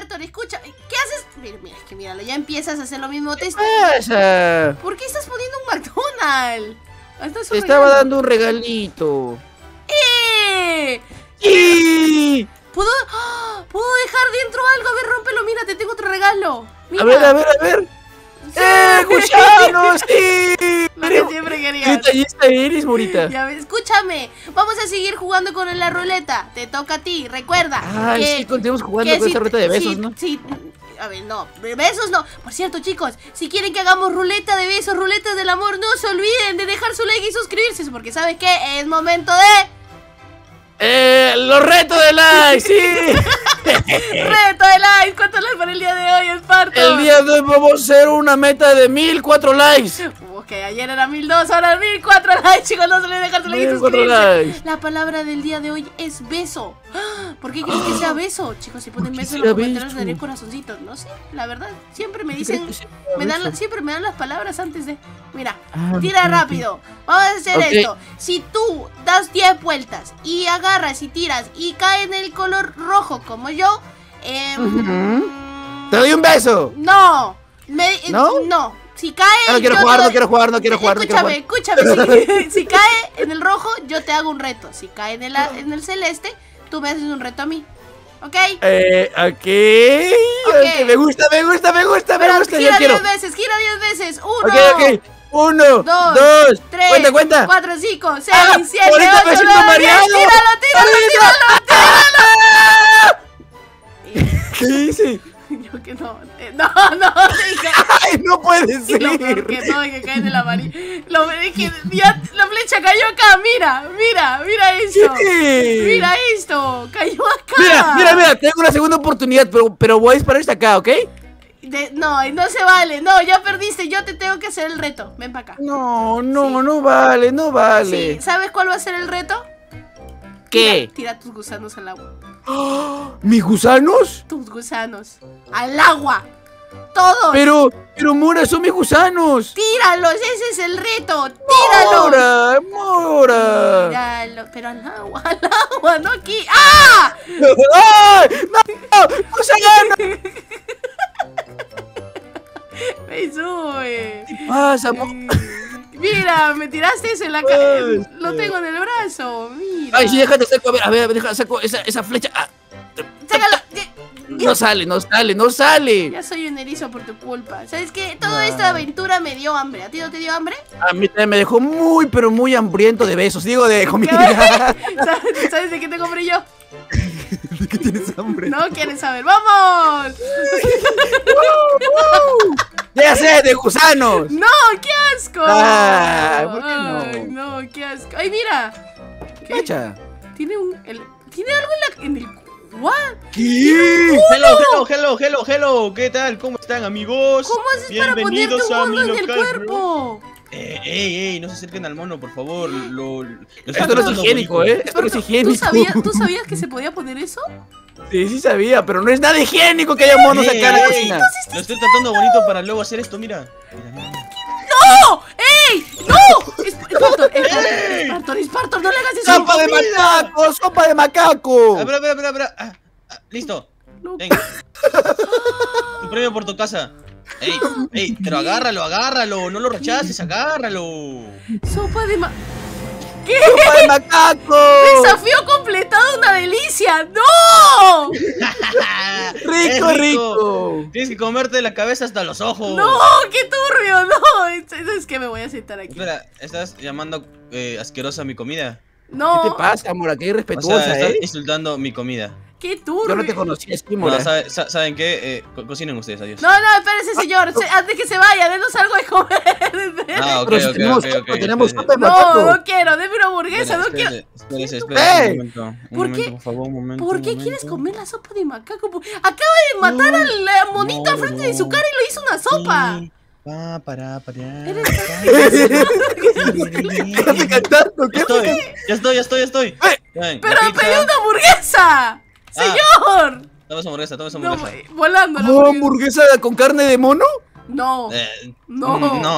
Spartor, escucha. ¿Qué haces? Mira, es que míralo, ya empiezas a hacer lo mismo. ¿Qué pasa? ¿Por qué estás poniendo un McDonald's? Te estaba dando un regalito. ¡Sí! ¿Puedo dejar dentro algo? A ver, rómpelo, mira, te tengo otro regalo. Mira. A ver. ¡Sí! ¡Gusano! ¡Sí! Lo que siempre querías. ¿Qué tallista eres, Morita? Ya ves, escúchame, vamos a seguir jugando con la ruleta. Te toca a ti, recuerda. Ay, sí, continuamos jugando con esta ruleta de besos, ¿no? Sí, a ver, no, besos no. Por cierto, chicos, si quieren que hagamos ruleta de besos, ruletas del amor, no se olviden de dejar su like y suscribirse, porque ¿sabes qué? Es momento de... los retos de like, sí. Reto de likes, ¿cuántos likes para el día de hoy, Spartor? El día de hoy vamos a hacer una meta de 1004 likes. Ok, ayer era 1002, ahora 1004 likes, chicos, no se olviden dejar su like y suscribirse. Likes. La palabra del día de hoy es beso. ¿Por qué quieres que sea beso? Chicos, si ponen beso en será los comentarios beso? daré corazoncitos. No sé, la verdad, siempre me dicen, siempre me dan las palabras antes de... Mira, tira rápido. Vamos a hacer esto. Si tú das 10 vueltas y agarras y tiras y cae en el color rojo como yo, te doy un beso. No. ¿No? No. Si cae... No quiero jugar. Escúchame. Si cae en el rojo, yo te hago un reto. Si cae en el celeste, tú me haces un reto a mí. ¿Ok? Ok. Me gusta. Gira 10 veces, gira 10 veces. 1. Ok. 1, 2, 3, cuenta. 4, 5, 6, 7, 8, 9, 10. ¡Tíralo! ¿Qué hice? Yo que no. No. Ay, no puede ser. Lo peor que no, que cae en el amarillo. La flecha cayó acá, mira esto. ¿Qué? Mira esto, cayó acá. Mira, tengo una segunda oportunidad, pero voy a disparar hasta acá, ¿ok? No se vale, no, ya perdiste, yo te tengo que hacer el reto. Ven para acá. No vale. Sí, ¿sabes cuál va a ser el reto? ¿Qué? Tira tus gusanos al agua. ¿Mis gusanos? Tus gusanos al agua. Todos. Pero Mora, son mis gusanos. Tíralos, ese es el reto. Tíralos. Mora. Tíralo, pero al agua, no aquí. ¡Ah! ¡Ay! ¡No! ¡Gusano! Me sube. ¿Qué pasa, Mira, me tiraste eso en la cara. Lo tengo en el brazo. Mira. Ay, sí, déjate saco. A ver, déjate saco esa flecha. Sácalo. No sale. Ya soy un erizo por tu culpa. ¿Sabes qué? Toda esta aventura me dio hambre. ¿A ti no te dio hambre? A mí también me dejó pero muy hambriento de besos. Digo, de comida. ¿Sabes de qué tengo hambre yo? ¿De qué tienes hambre? No quieres saber. ¡Vamos! ¡Ya sé, de gusanos! ¡No, qué asco! ¿Por qué no? Ay, no, qué asco. ¡Ay, mira! ¿Qué? Cacha. Tiene algo en el... ¿What? ¿Qué? Hello, ¿qué tal? ¿Cómo están, amigos? ¿Cómo haces para ponerte un mono en el cuerpo? Ey, no se acerquen al mono, por favor. Esto no es higiénico, Esto no es higiénico. ¿Tú sabías que se podía poner eso? Sí sabía, pero no es nada higiénico que haya monos acá en la cocina. Lo estoy tratando bonito para luego hacer esto, mira. ¡No! ¡Ey! ¡No! Spartor, no le hagas eso. ¡Sopa de macaco! A ver. Listo. No. Venga. Tu premio por tu casa. Ey, pero agárralo. No lo rechaces, agárralo. Sopa de ¿qué? ¡Sopa de macaco! ¡Desafío completado! ¡Una delicia! ¡No! ¡Rico! Tienes que comerte la cabeza hasta los ojos. ¡No! ¡Qué turbio! ¡No! Es que me voy a sentar aquí. Espera, ¿estás llamando asquerosa a mi comida? No. ¿Qué te pasa, Mora? Qué irrespetuosa, Estás insultando mi comida. ¡Qué turbio! Yo no te conocí así, Mora. No, ¿saben qué? Cocinen ustedes, adiós. No, espérese, señor. Antes que se vaya, denos algo de comer. Ah, ok. Tenemos sopa de macaco. No quiero. Deme una hamburguesa. No quiero. Espérese, un momento, por favor, un momento. ¿Por qué quieres comer la sopa de macaco? Acaba de matar al monito al frente de su cara y lo hizo una sopa. Para. Quédate cantando, Ya estoy. ¡Pero pedí una hamburguesa! ¡Señor! Toma esa hamburguesa. No, volando la hamburguesa con carne de mono. No. No.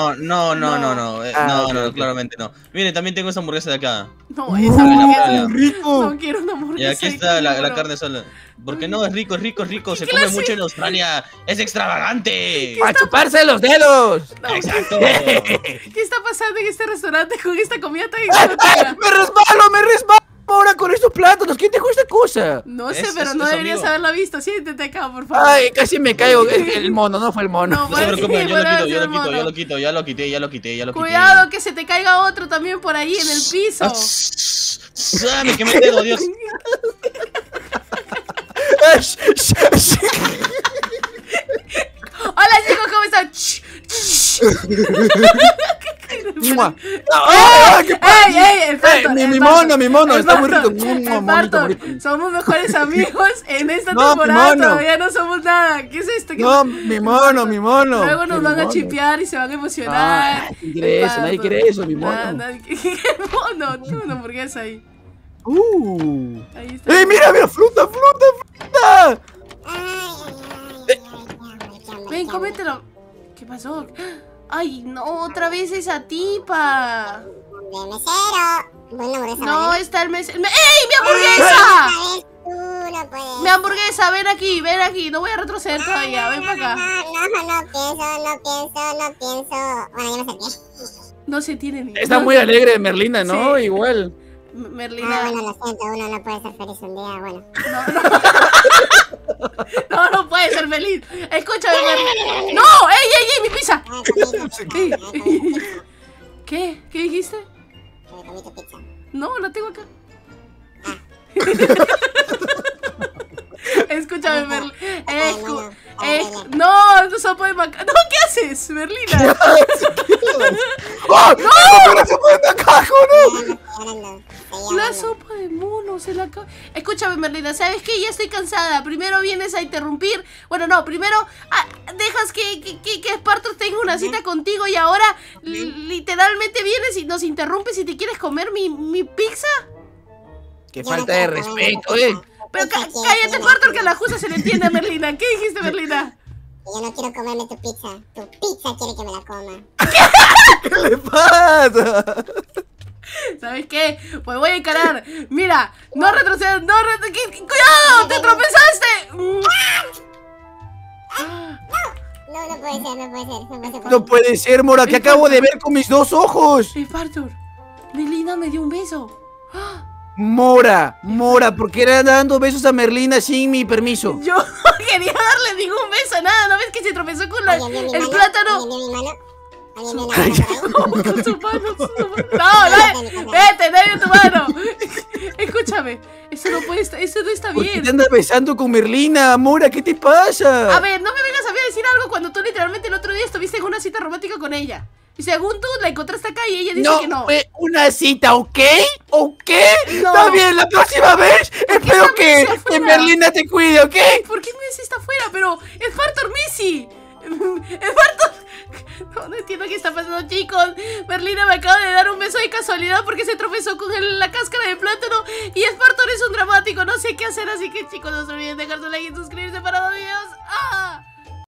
No, claramente no. Miren, también tengo esa hamburguesa de acá. No, esa hamburguesa. rico. No quiero una hamburguesa. Y aquí está la carne sola. Porque no, es rico. Se come mucho en Australia. Es extravagante. ¡A chuparse los dedos! No. Exacto. ¿Qué está pasando en este restaurante con esta comida tan exótica? ¡Me resbalo! Ahora con estos plátanos, ¿quién dejó esta cosa? No sé, pero no deberías haberla visto. Siéntete acá, por favor. Ay, casi me caigo. El mono, no fue el mono. No se preocupen, ya lo quité. Cuidado que se te caiga otro también por ahí en el piso. Me quemé el dedo, Dios. Hola chicos, ¿cómo están? Mi mono, está muy rico. Somos mejores amigos en esta temporada, todavía no somos nada. ¿Qué es esto? No, mi mono. Luego nos van a chipear y se van a emocionar. Nadie quiere eso, mi mono. ¿Qué mono? Tengo una hamburguesa ahí. Ahí está. Mira, fruta. Ven, cómetelo. ¿Qué pasó? Ay, no, otra vez esa tipa. De mesero. No, está el mesero. ¡Ey, mi hamburguesa! Mi hamburguesa, ven aquí. No voy a retroceder todavía, ven para acá. No pienso. Bueno, ya me acerqué. No se tiene ni. Está muy alegre Merlina, ¿no? Sí. Igual. Merlina. Bueno, lo siento, uno no puede ser feliz un día, bueno. No puede ser feliz. Escúchame, Merlina. ¡No! ¡Ey, mi pizza! ¿Qué? ¿Qué dijiste? Comí tu pizza. No, la tengo acá. Escúchame, Merlina. No sopa de maca. No, ¿qué haces, Merlina? ¡No! ¡La sopa de macaco, no! La sopa de mono se la acaba. Escúchame, Merlina, ¿sabes qué? Ya estoy cansada. Primero vienes a interrumpir. Bueno, no, primero dejas que Spartor tenga una cita contigo y ahora literalmente vienes y nos interrumpes y te quieres comer mi pizza. Qué falta de respeto, Pero cállate, Spartor, que a la justa se le entiende a Merlina. ¿Qué dijiste, Merlina? Yo no quiero comerme tu pizza. Tu pizza quiere que me la coma. ¿Qué le pasa? ¿Sabes qué? Pues voy a encarar. Mira, no retrocedas, ¡cuidado! ¡Te tropezaste! No puede ser. Mora, que acabo de ver con mis dos ojos. Spartor, Merlina me dio un beso. Mora, ¿por qué era dando besos a Merlina sin mi permiso? Yo no quería darle ningún beso, nada. ¿No ves que se tropezó con el plátano? Con su mano. No, vete, dale tu mano. Escúchame, eso no está bien. ¿Por qué te andas besando con Merlina, Mora? ¿Qué te pasa? A ver, no me vengas a decir algo cuando tú literalmente el otro día estuviste en una cita romántica con ella. Y según tú, la encontraste acá y ella dice que no. Fue una cita, ¿ok? No. Está bien, la próxima vez espero que Merlina te cuide, ¿ok? ¿Por qué Messi está afuera? Pero es Spartor Messi. Spartor. No entiendo qué está pasando, chicos. Merlina me acaba de dar un beso de casualidad porque se tropezó con la cáscara de plátano. Y Spartor es un dramático, no sé qué hacer. Así que, chicos, no se olviden dejar su like y suscribirse para más videos. ¡Ah!